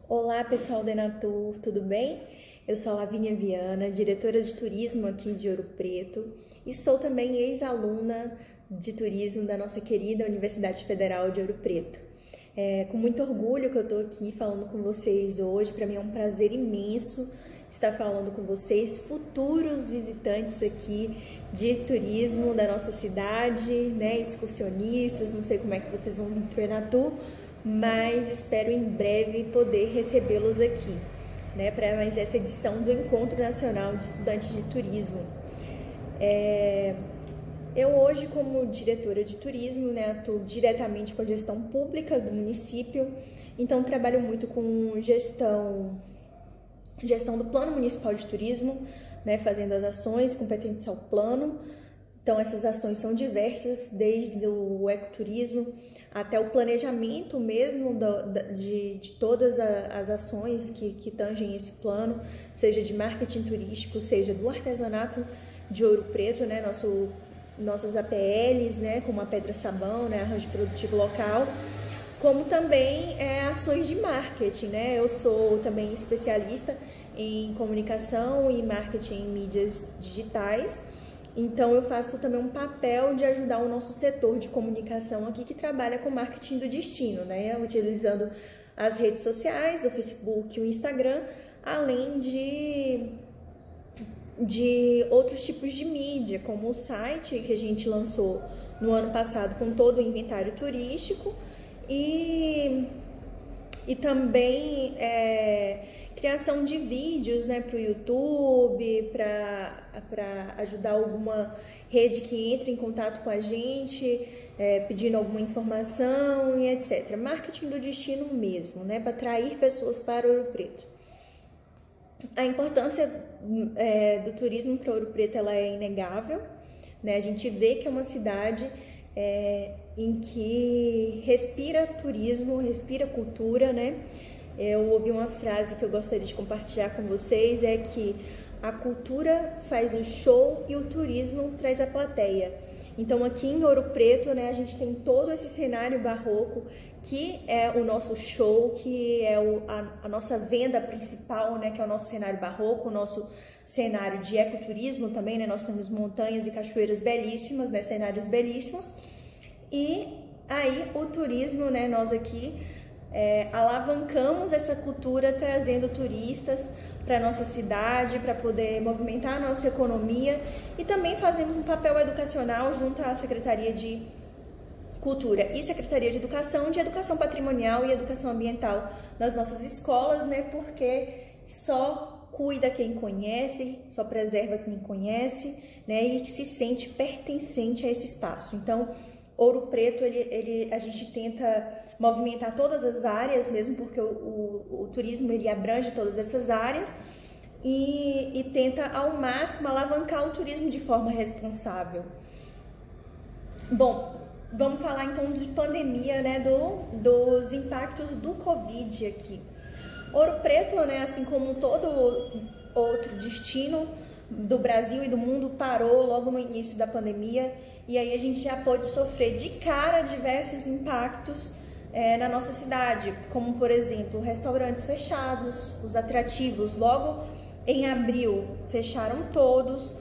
Olá pessoal da Enatur, tudo bem? Eu sou a Lavínia Viana, diretora de turismo aqui de Ouro Preto e sou também ex-aluna de turismo da nossa querida Universidade Federal de Ouro Preto. Com muito orgulho que eu estou aqui falando com vocês hoje. Para mim é um prazer imenso estar falando com vocês, futuros visitantes aqui de turismo da nossa cidade, né, excursionistas. Não sei como é que vocês vão vir para o Enatur, mas espero em breve poder recebê-los aqui, né, para mais essa edição do Encontro Nacional de Estudantes de Turismo. Eu hoje, como diretora de turismo, né, atuo diretamente com a gestão pública do município, então trabalho muito com gestão do Plano Municipal de Turismo, né, fazendo as ações competentes ao plano. Então essas ações são diversas, desde o ecoturismo até o planejamento mesmo de todas as ações que tangem esse plano, seja de marketing turístico, seja do artesanato de Ouro Preto, né, nossas APLs, né, como a Pedra Sabão, né, arranjo produtivo local, como também ações de marketing, né. Eu sou também especialista em comunicação e marketing em mídias digitais, então eu faço também um papel de ajudar o nosso setor de comunicação aqui, que trabalha com marketing do destino, né, utilizando as redes sociais, o Facebook e o Instagram, além de outros tipos de mídia, como o site que a gente lançou no ano passado com todo o inventário turístico e também criação de vídeos, né, para o YouTube, para ajudar alguma rede que entre em contato com a gente, pedindo alguma informação e etc. Marketing do destino mesmo, né, para atrair pessoas para Ouro Preto. A importância do turismo para Ouro Preto ela é inegável, né? A gente vê que é uma cidade em que respira turismo, respira cultura, né? Eu ouvi uma frase que eu gostaria de compartilhar com vocês, é que a cultura faz o show e o turismo traz a plateia. Então aqui em Ouro Preto, né, a gente tem todo esse cenário barroco, que é o nosso show, que é a nossa venda principal, né, que é o nosso cenário barroco, o nosso cenário de ecoturismo também, né, nós temos montanhas e cachoeiras belíssimas, né, cenários belíssimos, e aí o turismo, né, nós aqui alavancamos essa cultura trazendo turistas para a nossa cidade, para poder movimentar a nossa economia, e também fazemos um papel educacional junto à Secretaria de Cultura e Secretaria de Educação Patrimonial e Educação Ambiental nas nossas escolas, né? Porque só cuida quem conhece, só preserva quem conhece, né? E que se sente pertencente a esse espaço. Então, Ouro Preto, a gente tenta movimentar todas as áreas, mesmo porque o turismo ele abrange todas essas áreas, e tenta ao máximo alavancar o turismo de forma responsável. Bom, vamos falar então de pandemia, né, dos impactos do Covid aqui. Ouro Preto, né, assim como todo outro destino do Brasil e do mundo, parou logo no início da pandemia, e aí a gente já pôde sofrer de cara diversos impactos na nossa cidade, como por exemplo, restaurantes fechados, os atrativos logo em abril fecharam todos,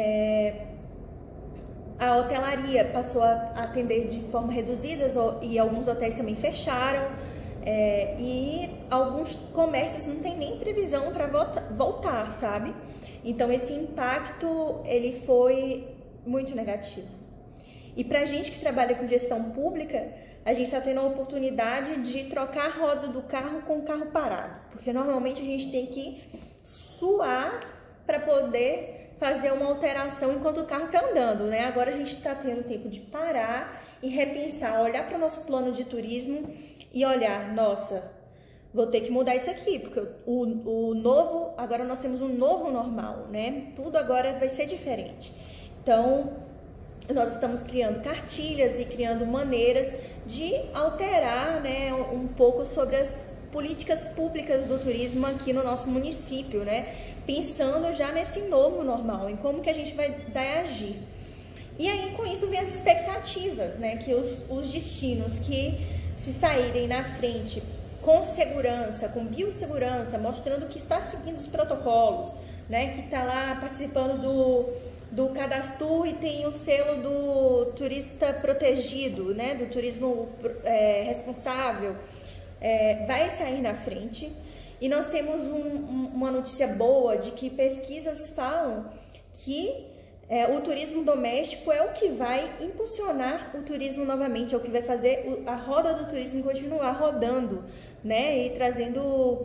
a hotelaria passou a atender de forma reduzida e alguns hotéis também fecharam, e alguns comércios não tem nem previsão para voltar, sabe? Então esse impacto ele foi muito negativo. E para a gente que trabalha com gestão pública, a gente está tendo a oportunidade de trocar a roda do carro com o carro parado, porque normalmente a gente tem que suar para poder fazer uma alteração enquanto o carro está andando, né? Agora a gente está tendo tempo de parar e repensar, olhar para o nosso plano de turismo e olhar, nossa, vou ter que mudar isso aqui, porque agora nós temos um novo normal, né? Tudo agora vai ser diferente. Então, nós estamos criando cartilhas e criando maneiras de alterar, né, um pouco sobre as políticas públicas do turismo aqui no nosso município, né? Pensando já nesse novo normal, em como que a gente vai agir. E aí, com isso, vem as expectativas, né? Que os destinos que se saírem na frente com segurança, com biossegurança, mostrando que está seguindo os protocolos, né, que está lá participando do cadastro e tem o selo do turista protegido, né, do turismo responsável, vai sair na frente. E nós temos uma notícia boa de que pesquisas falam que o turismo doméstico é o que vai impulsionar o turismo novamente, é o que vai fazer a roda do turismo continuar rodando, né, e trazendo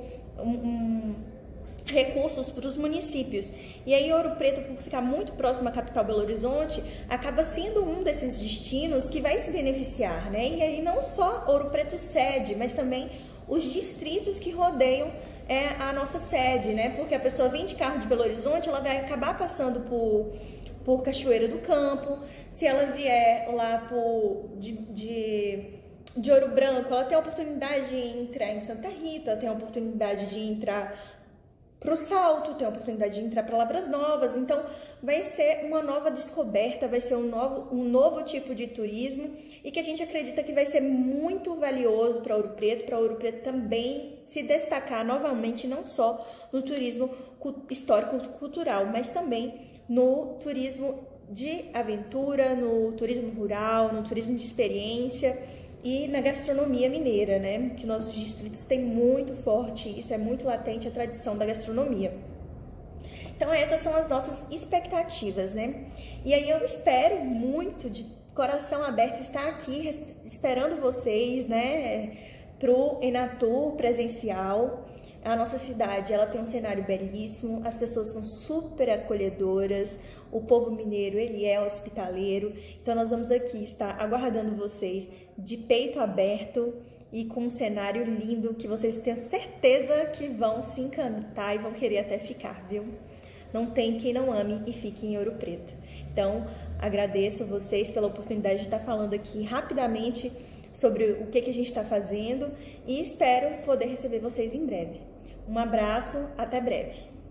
recursos para os municípios. E aí Ouro Preto, por ficar muito próximo à capital Belo Horizonte, acaba sendo um desses destinos que vai se beneficiar, né? E aí não só Ouro Preto sede, mas também os distritos que rodeiam a nossa sede, né? Porque a pessoa vem de carro de Belo Horizonte, ela vai acabar passando por Cachoeira do Campo. Se ela vier lá de Ouro Branco, ela tem a oportunidade de entrar em Santa Rita, tem a oportunidade de entrar para o Salto, tem a oportunidade de entrar para Lavras Novas. Então vai ser uma nova descoberta, vai ser um novo tipo de turismo e que a gente acredita que vai ser muito valioso para Ouro Preto também se destacar novamente, não só no turismo histórico-cultural, mas também no turismo de aventura, no turismo rural, no turismo de experiência e na gastronomia mineira, né? Que nossos distritos têm muito forte, isso é muito latente, a tradição da gastronomia. Então essas são as nossas expectativas, né? E aí eu espero muito, de coração aberto, estar aqui esperando vocês, né? Pro Enatur presencial. A nossa cidade, ela tem um cenário belíssimo, as pessoas são super acolhedoras, o povo mineiro, ele é hospitaleiro. Então nós vamos aqui estar aguardando vocês de peito aberto e com um cenário lindo que vocês tenham certeza que vão se encantar e vão querer até ficar, viu? Não tem quem não ame e fique em Ouro Preto. Então, agradeço vocês pela oportunidade de estar falando aqui rapidamente sobre o que a gente está fazendo e espero poder receber vocês em breve. Um abraço, até breve.